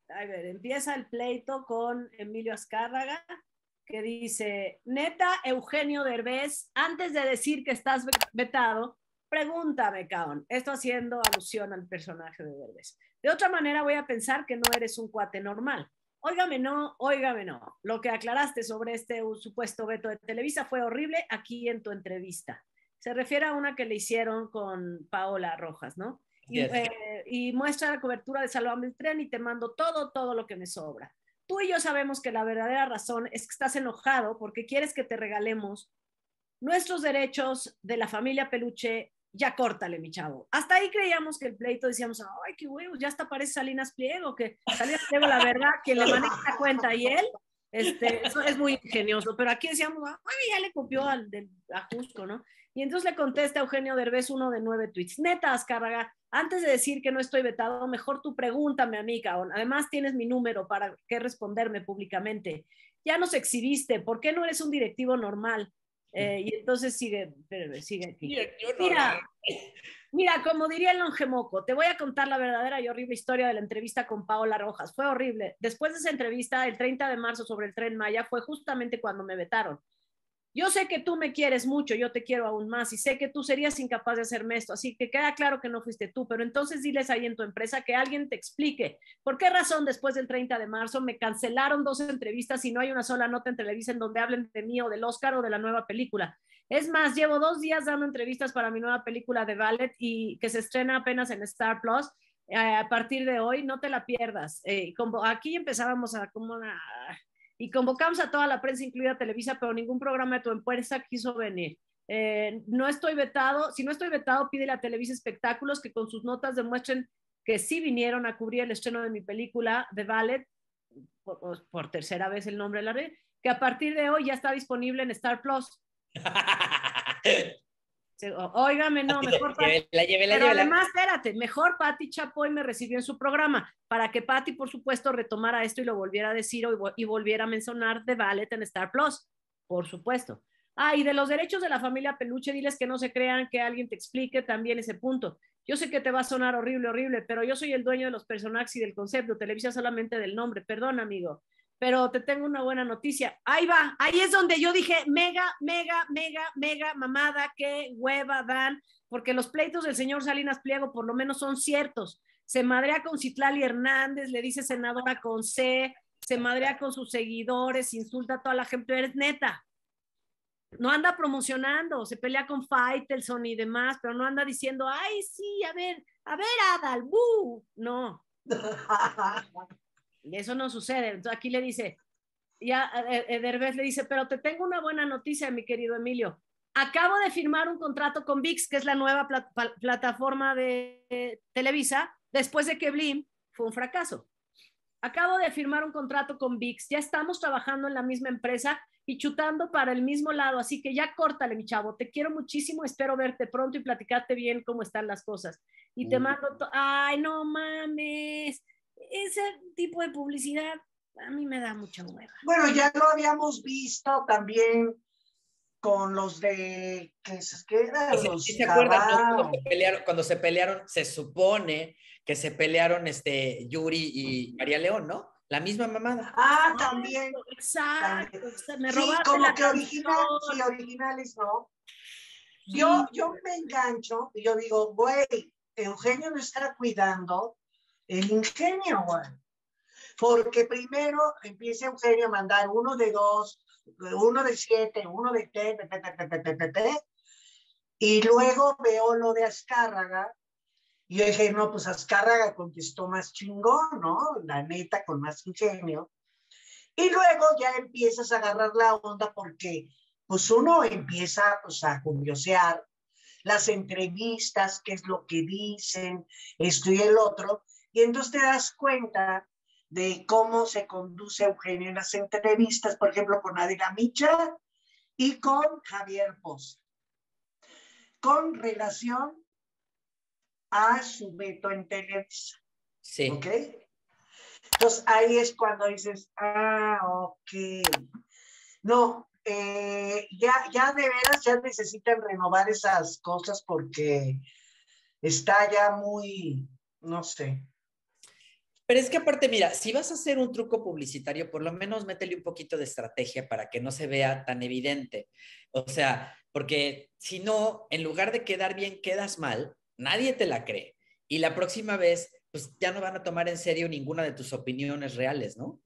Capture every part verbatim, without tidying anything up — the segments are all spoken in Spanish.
a ver, empieza el pleito con Emilio Azcárraga, que dice, neta, Eugenio Derbez, antes de decir que estás vetado, pregúntame, caón. Esto haciendo alusión al personaje de Derbez. De otra manera voy a pensar que no eres un cuate normal. Óigame no, óigame no. Lo que aclaraste sobre este supuesto veto de Televisa fue horrible aquí en tu entrevista. Se refiere a una que le hicieron con Paola Rojas, ¿no? Y, Yes. eh, y muestra la cobertura de Sálvame el Tren y te mando todo, todo lo que me sobra. Tú y yo sabemos que la verdadera razón es que estás enojado porque quieres que te regalemos nuestros derechos de la familia Peluche. Ya córtale, mi chavo. Hasta ahí creíamos que el pleito, decíamos, ay, qué huevos, ya hasta parece Salinas Pliego, que Salinas Pliego, la verdad, quien le maneja la cuenta y él, este, eso es muy ingenioso, pero aquí decíamos, ay, ya le copió al del a Jusco, ¿no? Y entonces le contesta a Eugenio Derbez uno de nueve tweets. Neta, Azcárraga, antes de decir que no estoy vetado, mejor tú pregúntame a mí, cabrón. Además tienes mi número para que responderme públicamente. Ya nos exhibiste, ¿por qué no eres un directivo normal? Eh, y entonces sigue, espérame, sigue aquí. Yo, yo no Mira, la... mira, como diría el longemoco, te voy a contar la verdadera y horrible historia de la entrevista con Paola Rojas. Fue horrible. Después de esa entrevista, el treinta de marzo sobre el Tren Maya, fue justamente cuando me vetaron. Yo sé que tú me quieres mucho, yo te quiero aún más y sé que tú serías incapaz de hacerme esto, así que queda claro que no fuiste tú, pero entonces diles ahí en tu empresa que alguien te explique por qué razón después del treinta de marzo me cancelaron dos entrevistas y no hay una sola nota en Televisa en donde hablen de mí o del Oscar o de la nueva película. Es más, llevo dos días dando entrevistas para mi nueva película de ballet y que se estrena apenas en Star Plus. Eh, a partir de hoy, no te la pierdas. Eh, como aquí empezábamos a como una... y convocamos a toda la prensa, incluida Televisa, pero ningún programa de tu empresa quiso venir. Eh, no estoy vetado, si no estoy vetado, pídele a Televisa Espectáculos que con sus notas demuestren que sí vinieron a cubrir el estreno de mi película de ballet, por, por tercera vez el nombre de la red, que a partir de hoy ya está disponible en Star Plus. Óigame, no, mejor Pati, la lleve, la pero lleve, además, espérate, mejor Pati Chapoy me recibió en su programa para que Pati, por supuesto, retomara esto y lo volviera a decir y volviera a mencionar The Ballet en Star Plus, por supuesto. Ah, y de los derechos de la familia Peluche, diles que no se crean, que alguien te explique también ese punto. Yo sé que te va a sonar horrible, horrible, pero yo soy el dueño de los personajes y del concepto, Televisa solamente del nombre, perdón, amigo. Pero te tengo una buena noticia. Ahí va, ahí es donde yo dije, mega, mega, mega, mega mamada, qué hueva dan, porque los pleitos del señor Salinas Pliego por lo menos son ciertos. Se madrea con Citlali Hernández, le dice senadora con C, se madrea con sus seguidores, insulta a toda la gente, eres neta. No anda promocionando, se pelea con Faitelson y demás, pero no anda diciendo, ay, sí, a ver, a ver, Adal, ¡bú! No. Y eso no sucede. Entonces aquí le dice, ya eh, Derbez le dice, pero te tengo una buena noticia, mi querido Emilio. Acabo de firmar un contrato con ViX, que es la nueva plat plataforma de eh, Televisa, después de que Blim fue un fracaso. Acabo de firmar un contrato con ViX, ya estamos trabajando en la misma empresa y chutando para el mismo lado, así que ya córtale, mi chavo, te quiero muchísimo, espero verte pronto y platicarte bien cómo están las cosas. Y te mando, ay, no mames, ese tipo de publicidad a mí me da mucha hueva. Bueno, ya lo habíamos visto también con los de que se quedan los ¿Sí se acuerdan, no? Cuando se pelearon, cuando se pelearon, se supone que se pelearon este Yuri y María León, ¿no? La misma mamada. Ah, también. Exacto. También. Me sí, como que original, sí, originales, ¿no? Sí. Yo, yo me engancho y yo digo, güey, Eugenio no está cuidando el ingenio, güey. Porque primero empieza Eugenio a mandar uno de dos, uno de siete, uno de tres, y luego veo lo de Azcárraga, y yo dije, no, pues Azcárraga contestó más chingón, ¿no? La neta, con más ingenio. Y luego ya empiezas a agarrar la onda porque, pues uno empieza pues, a curiosear las entrevistas, qué es lo que dicen, esto y el otro, y entonces te das cuenta de cómo se conduce Eugenio en las entrevistas, por ejemplo, con Adela Micha y con Javier Poza, con relación a su veto en Televisa. Sí. ¿Ok? Entonces ahí es cuando dices, ah, ok. No, eh, ya, ya de veras ya necesitan renovar esas cosas porque está ya muy, no sé. Pero es que aparte, mira, si vas a hacer un truco publicitario, por lo menos métele un poquito de estrategia para que no se vea tan evidente. O sea, porque si no, en lugar de quedar bien, quedas mal, nadie te la cree. Y la próxima vez, pues ya no van a tomar en serio ninguna de tus opiniones reales, ¿no?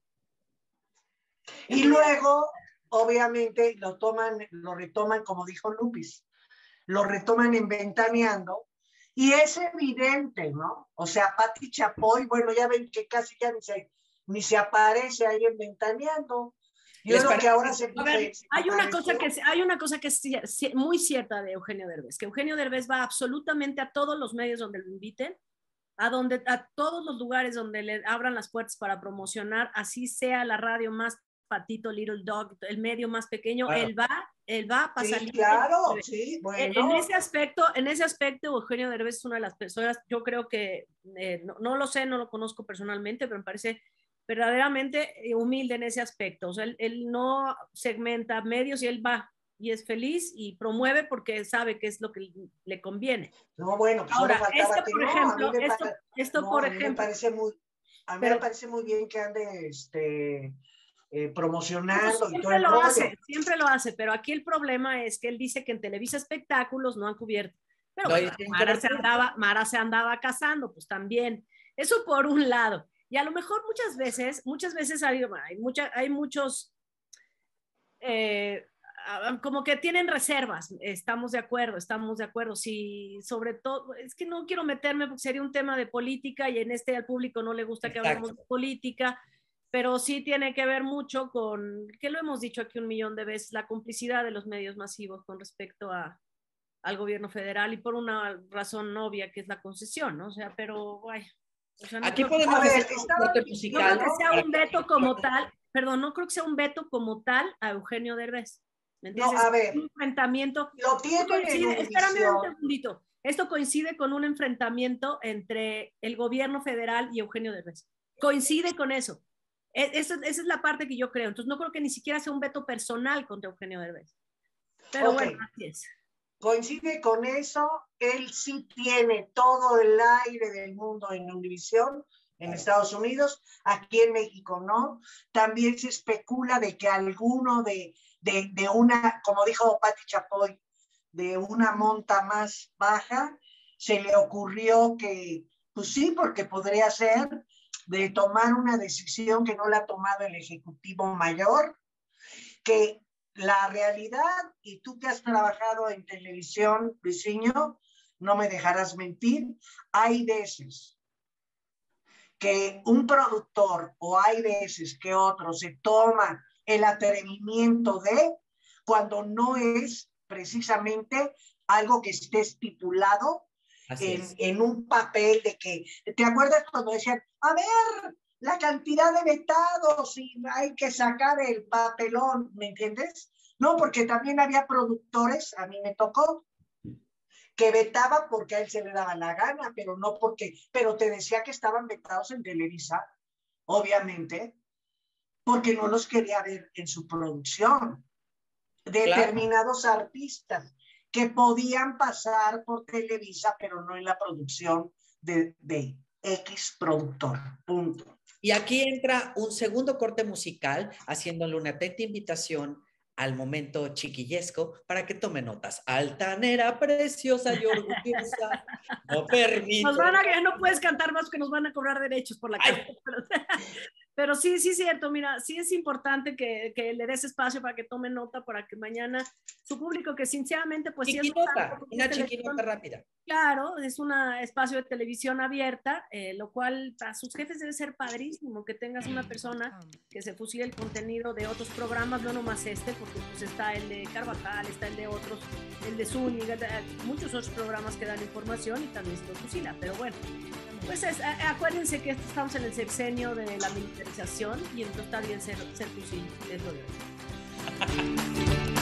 Y luego, obviamente, lo toman, lo retoman, como dijo Lupis, lo retoman en Ventaneando, y es evidente, ¿no? O sea, Pati Chapoy, bueno, ya ven que casi ya ni se, ni se aparece ahí en Ventaneando. Yo creo que ahora se... A ver, hay una cosa que, hay una cosa que es muy cierta de Eugenio Derbez, que Eugenio Derbez va absolutamente a todos los medios donde lo inviten, a, donde, a todos los lugares donde le abran las puertas para promocionar, así sea la radio más patito, Little Dog, el medio más pequeño, claro. él va, él va a pasar. Sí, claro, sí, bueno. En ese aspecto, en ese aspecto, Eugenio Derbez es una de las personas, yo creo que, eh, no, no lo sé, no lo conozco personalmente, pero me parece verdaderamente humilde en ese aspecto. O sea, él, él no segmenta medios y él va y es feliz y promueve porque sabe qué es lo que le conviene. No, bueno, pues ahora, esto, por no, ejemplo, me esto, pare... esto no, por a mí ejemplo, me parece muy, a mí pero, me parece muy bien que ande este, eh, promocionando no, y todo el lo rollo. hace, siempre lo hace, pero aquí el problema es que él dice que en Televisa Espectáculos no han cubierto. Pero no, bueno, Mara, se andaba, Mara se andaba casando, pues también. Eso por un lado. Y a lo mejor muchas veces, muchas veces hay, hay, mucha, hay muchos, eh, como que tienen reservas, estamos de acuerdo, estamos de acuerdo, sí, sobre todo, es que no quiero meterme porque sería un tema de política y en este al público no le gusta que Exacto. hablemos de política, pero sí tiene que ver mucho con, que lo hemos dicho aquí un millón de veces, la complicidad de los medios masivos con respecto a, al gobierno federal y por una razón obvia que es la concesión, ¿no? O sea, pero, vaya. O sea, no Aquí creo, podemos ver, hacer un corte musical. No creo que sea un veto como tal, perdón, no creo que sea un veto como tal a Eugenio Derbez. ¿Me entiendes? No, a ver, un enfrentamiento. Lo tienen en Univisión. Espérame un segundito. Esto coincide con un enfrentamiento entre el gobierno federal y Eugenio Derbez. Coincide con eso. Eso. Esa es la parte que yo creo. Entonces no creo que ni siquiera sea un veto personal contra Eugenio Derbez. Pero okay. Bueno, así es. Coincide con eso. Él sí tiene todo el aire del mundo en Univisión, en Estados Unidos, aquí en México no. También se especula de que alguno de, de, de una, como dijo Pati Chapoy, de una monta más baja, se le ocurrió que, pues sí, porque podría ser de tomar una decisión que no la ha tomado el Ejecutivo Mayor, que la realidad, y tú que has trabajado en televisión, Luisinho, no me dejarás mentir, hay veces que un productor o hay veces que otro se toma el atrevimiento de, cuando no es precisamente algo que esté estipulado en, en un papel de que, ¿te acuerdas cuando decían, a ver, la cantidad de vetados y hay que sacar el papelón, ¿me entiendes? No, porque también había productores, a mí me tocó, que vetaba porque a él se le daba la gana, pero no porque, pero te decía que estaban vetados en Televisa, obviamente, porque no los quería ver en su producción. Determinados claro. artistas que podían pasar por Televisa, pero no en la producción de, de X productor, punto. Y aquí entra un segundo corte musical, haciéndole una atenta invitación al momento chiquillesco para que tome notas. Altanera, preciosa y orgullosa, no permite. Nos van a, no puedes cantar más que nos van a cobrar derechos por la canción. Pero, pero sí, sí es cierto, mira, sí es importante que, que le des espacio para que tome nota, para que mañana su público, que sinceramente pues chiquinota, sí es una chiquinota rápida. Claro, es un espacio de televisión abierta, eh, lo cual para sus jefes debe ser padrísimo que tengas una persona que se fusile el contenido de otros programas, no nomás este, porque pues está el de Carvajal, está el de otros, el de Zúñiga, muchos otros programas que dan información y también se lo fusila, pero bueno, pues es, acuérdense que estamos en el sexenio de la militarización y entonces está bien ser, ser fusil, es lo de hoy.